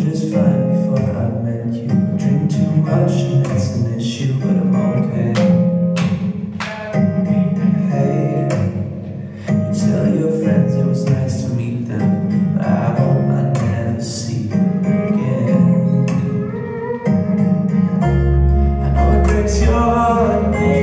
just fine before I met you. Drink too much and it's an issue, but I'm okay. Hey, you tell your friends it was nice to meet them, but I hope I never see you again. I know it breaks your heart.